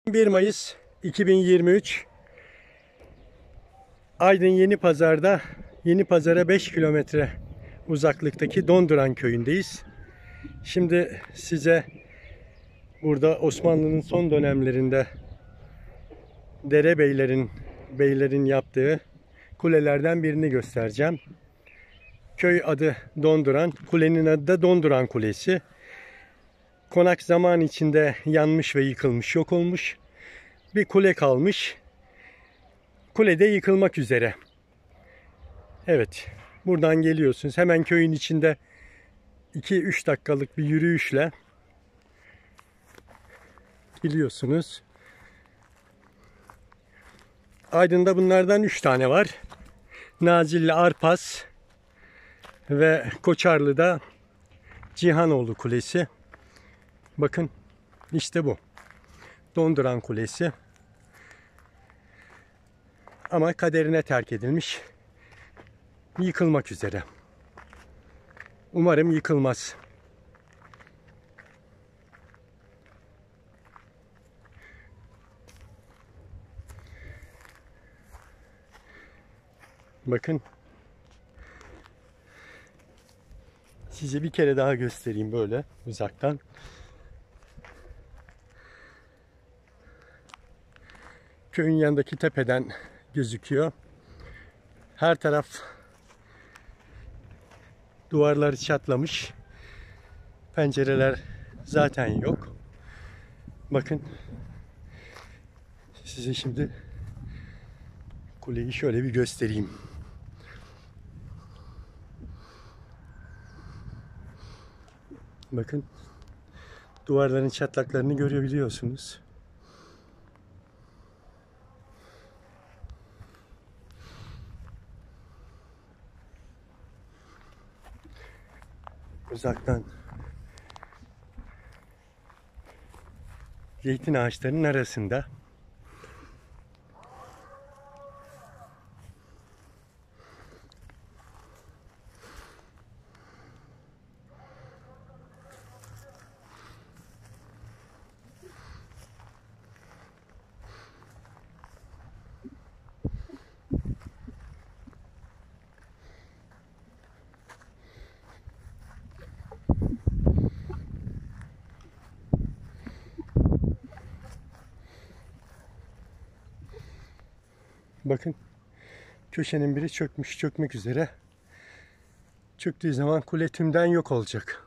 1 Mayıs 2023 Aydın Yenipazar'da Yenipazar'a 5 kilometre uzaklıktaki Donduran köyündeyiz. Şimdi size burada Osmanlı'nın son dönemlerinde beylerin yaptığı kulelerden birini göstereceğim. Köy adı Donduran, kulenin adı da Donduran Kulesi. Konak zaman içinde yanmış ve yıkılmış, yok olmuş. Bir kule kalmış. Kule de yıkılmak üzere. Evet, buradan geliyorsunuz. Hemen köyün içinde 2-3 dakikalık bir yürüyüşle biliyorsunuz. Aydın'da bunlardan 3 tane var. Nazilli Arpas ve Koçarlı'da Cihanoğlu Kulesi. Bakın işte bu. Donduran Kulesi. Ama kaderine terk edilmiş. Yıkılmak üzere. Umarım yıkılmaz. Bakın. Size bir kere daha göstereyim böyle uzaktan. Köyün yanındaki tepeden gözüküyor. Her taraf duvarları çatlamış. Pencereler zaten yok. Bakın. Size şimdi kuleyi şöyle bir göstereyim. Bakın. Duvarların çatlaklarını görebiliyorsunuz. Uzaktan zeytin ağaçlarının arasında bakın köşenin biri çökmek üzere. Çöktüğü zaman kule tümden yok olacak.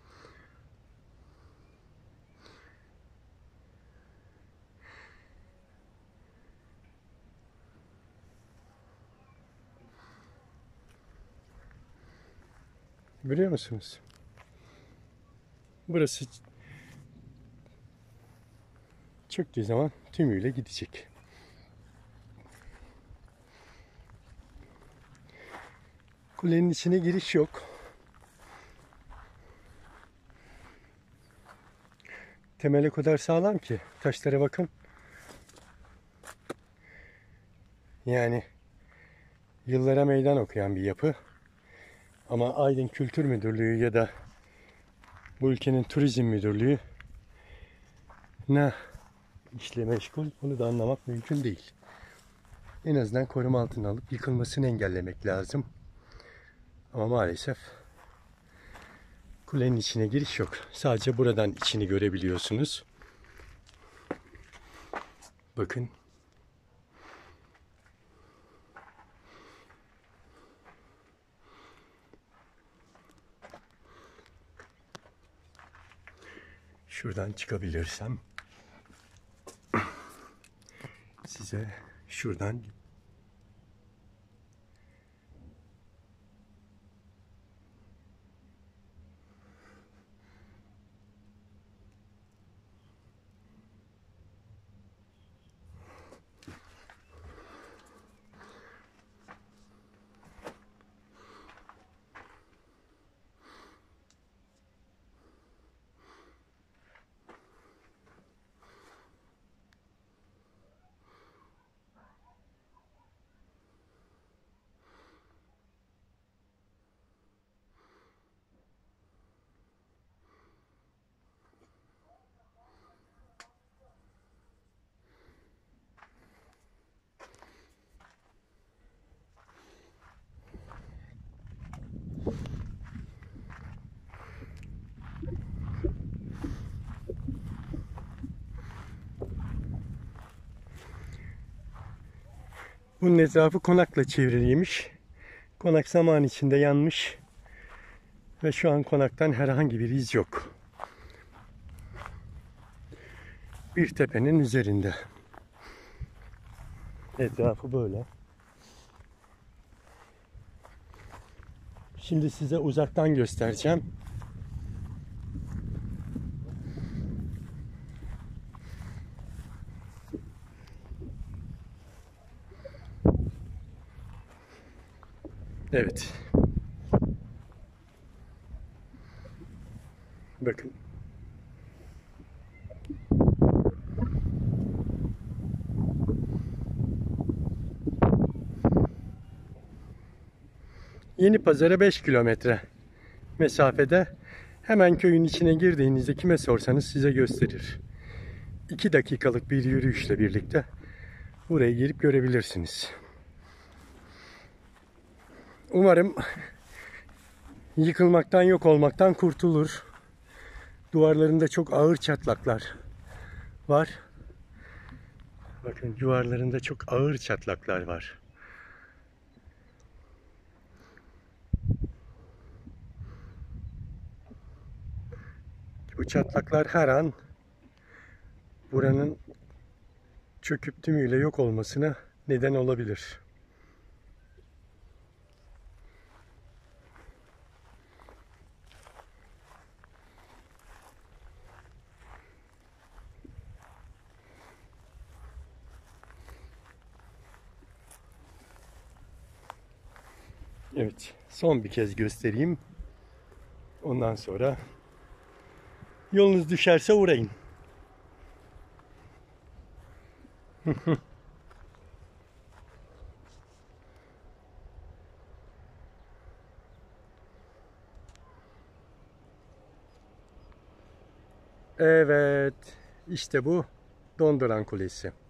Görüyor musunuz? Burası çöktüğü zaman tümüyle gidecek. Kulenin içine giriş yok. Temeli o kadar sağlam ki. Taşlara bakın. Yani yıllara meydan okuyan bir yapı. Ama Aydın Kültür Müdürlüğü ya da bu ülkenin Turizm Müdürlüğü ne işle meşgul, bunu da anlamak mümkün değil. En azından koruma altına alıp yıkılmasını engellemek lazım. Ama maalesef kulenin içine giriş yok. Sadece buradan içini görebiliyorsunuz. Bakın. Şuradan çıkabilirsem size şuradan Bunun etrafı konakla çevriliymiş. Konak zaman içinde yanmış. Ve şu an konaktan herhangi bir iz yok. Bir tepenin üzerinde. Etrafı böyle. Şimdi size uzaktan göstereceğim. Evet. Bakın. Yenipazar'a 5 kilometre mesafede. Hemen köyün içine girdiğinizde kime sorsanız size gösterir. 2 dakikalık bir yürüyüşle birlikte buraya girip görebilirsiniz. Umarım yıkılmaktan, yok olmaktan kurtulur. Duvarlarında çok ağır çatlaklar var. Bakın duvarlarında çok ağır çatlaklar var. Bu çatlaklar her an buranın çöküp tümüyle yok olmasına neden olabilir. Evet, son bir kez göstereyim. Ondan sonra yolunuz düşerse uğrayın. Evet, işte bu Donduran Kulesi.